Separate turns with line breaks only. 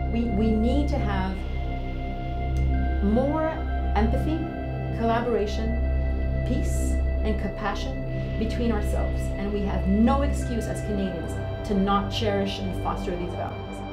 We need to have more empathy, collaboration, peace, and compassion between ourselves. And we have no excuse as Canadians to not cherish and foster these values.